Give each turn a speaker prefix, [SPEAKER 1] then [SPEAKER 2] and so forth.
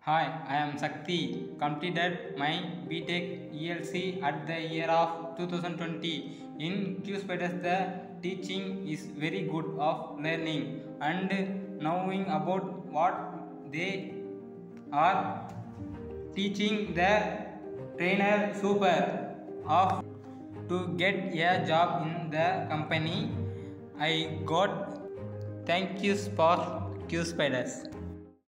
[SPEAKER 1] Hi, I am Sakti. Completed my BTech ELC at the year of 2020. In QSpiders, the teaching is very good of learning and knowing about what they are teaching the trainer super of to get a job in the company. I got thank yous for QSpiders.